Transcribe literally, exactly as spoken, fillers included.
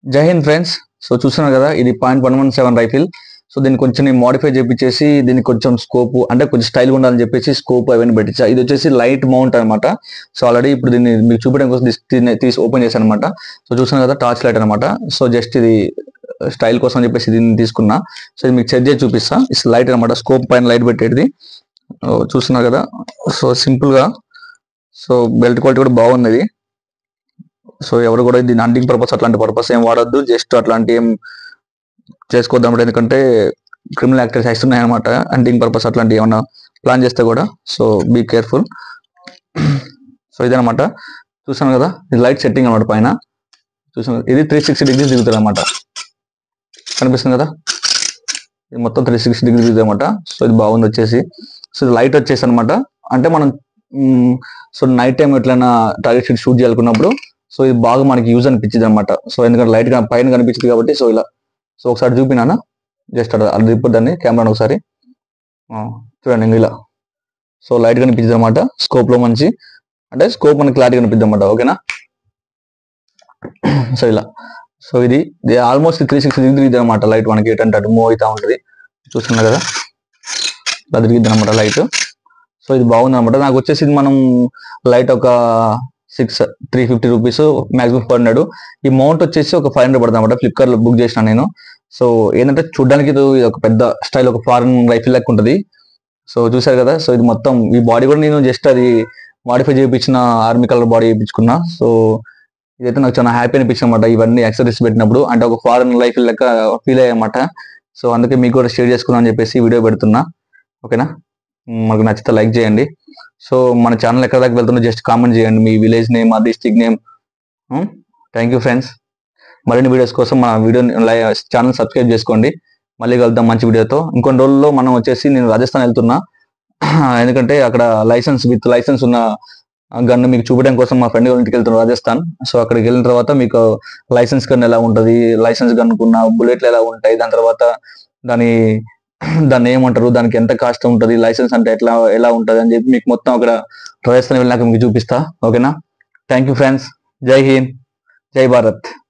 జై Hind friends. So చూస్తున్నారు కదా, ఇది point one one seven rifle. So దీన్ని కొంచెం నేను మోడిఫై చేపించేసి దీనికి కొంచెం స్కోప్ అంటే కొంచెం స్టైల్ ఉండాలని చెప్పేసి స్కోప్ అవన్నీ పెట్టించా. ఇది వచ్చేసి లైట్ మౌంట్ అనమాట. సో ఆల్రెడీ ఇప్పుడు దీన్ని మీకు చూపించడం కోసం దీన్ని తీసి ఓపెన్ చేశాను అనమాట. సో చూస్తున్నారు కదా, టార్చ్ లైట్ అనమాట. సో జస్ట్ ఇది స్టైల్ కోసం అని చెప్పేసి దీన్ని తీసుకున్నా. సో ఇది మీకు చెక్ చేసి చూపిస్తా. ఇట్స్ లైట్ అనమాట, స్కోప్ పైన లైట్ పెట్టేది చూస్తున్నారు కదా. సో సింపుల్ గా, సో బెల్ట్ క్వాలిటీ కూడా బాగున్నది. సో ఎవరు కూడా దీన్ని హంటింగ్ పర్పస్ అట్లాంటి పర్పస్ ఏం వాడద్దు, జస్ట్ అట్లాంటి ఏం చేసుకోవద్దాం. ఎందుకంటే క్రిమినల్ యాక్టివిటీస్ వస్తున్నాయి అనమాట హంటింగ్ పర్పస్ అట్లాంటి ఏమన్నా ప్లాన్ చేస్తే కూడా. So be careful. సో ఇదనమాట, చూసాను కదా, ఇది లైట్ సెట్టింగ్ అనమాట పైన. చూసాను, ఇది త్రీ సిక్స్టీ డిగ్రీస్ దిగుతుంది అనమాట. కనిపిస్తుంది కదా, ఇది మొత్తం త్రీ సిక్స్టీ డిగ్రీ దిగుతుంది అనమాట. సో ఇది బాగుంది వచ్చేసి. సో ఇది లైట్ వచ్చేసి అనమాట, అంటే మనం సో నైట్ టైం ఎట్లైనా టార్గెట్ షూట్ చేయాలనుకున్నప్పుడు సో ఇది బాగా మనకి యూజ్ అనిపించింది అనమాట. సో ఎందుకంటే లైట్ గా పైన కనిపించింది కాబట్టి. సో ఇలా సో ఒకసారి చూపినానా, జస్ట్ అలా అది ఇప్పుడు దాన్ని కెమెరాని ఒకసారి చూడండి ఇలా. సో లైట్ కనిపించింది అనమాట, స్కోప్ లో మంచి అంటే స్కోప్ మనకి క్లారిటీ కనిపిద్ది అనమాట. ఓకేనా. సో ఇలా, సో ఇది ఆల్మోస్ట్ త్రీ సిక్స్టీ డిగ్రీ తిరిగింది అనమాట లైట్. మనకి ఏంటంటే అటు మూవ్ అవుతా ఉంటుంది, చూస్తున్నా కదా, ఇలా తిరిగిద్ది అనమాట లైట్. సో ఇది బాగుంది అనమాట. నాకు వచ్చేసి మనం లైట్ ఒక six three fifty rupees maximum four hundred. ఈ మౌంట్ వచ్చేసి ఒక ఫైవ్ హండ్రెడ్ పడుతుంది అనమాట. ఫ్లిప్కార్ట్ లో బుక్ చేసిన నేను. సో ఏంటంటే చూడడానికి ఇది ఒక పెద్ద స్టైల్, ఒక ఫారెన్ రైఫిల్ లెక్క ఉంటుంది. సో చూసారు కదా. సో ఇది మొత్తం ఈ బాడీ కూడా నేను జస్ట్ అది మాడిఫై చేయించిన ఆర్మీ కలర్ బాడీ చేయించుకున్నా. సో ఇదైతే నాకు చాలా హ్యాపీ అనిపించింది అనమాట, ఇవన్నీ యాక్సెసరీస్ పెట్టినప్పుడు. అంటే ఒక ఫారెన్ రైఫిల్ లెక్క ఫీల్ అయ్యామాట. సో అందుకే మీకు కూడా షేర్ చేసుకుందాం అని చెప్పేసి వీడియో పెడుతున్నా. ఓకేనా. మనకు నచ్చితే లైక్ చేయండి. సో మన ఛానల్ ఎక్కడ దాకా వెళ్తుందో జస్ట్ కామెంట్ చేయండి, మీ విలేజ్ నేమ్, ఆ district name. Thank you friends. మరిన్ని వీడియోస్ కోసం మన వీడియో ఛానల్ సబ్స్క్రైబ్ చేసుకోండి. మళ్ళీ కలుద్దాం మంచి వీడియోతో. ఇంకొన్ని రోజుల్లో మనం వచ్చేసి నేను రాజస్థాన్ వెళ్తున్నా. ఎందుకంటే అక్కడ లైసెన్స్ విత్ లైసెన్స్ ఉన్న గన్ మీకు చూపించడం కోసం మా ఫ్రెండ్ ఇంటికి వెళ్తున్నాను రాజస్థాన్. సో అక్కడికి వెళ్ళిన తర్వాత మీకు లైసెన్స్ గన్ ఎలా ఉంటుంది, లైసెన్స్ గన్నుకున్న బుల్లెట్లు ఎలా ఉంటాయి, దాని తర్వాత దాని దాన్ని ఏమంటారు, దానికి ఎంత కాస్ట్ ఉంటుంది, లైసెన్స్ అంటే ఎట్లా ఎలా ఉంటుంది అని చెప్పి మీకు మొత్తం అక్కడ రాజస్థాన్ వెళ్ళినాక మీకు చూపిస్తా. ఓకేనా. Thank you friends. జై హింద్, జై భారత్.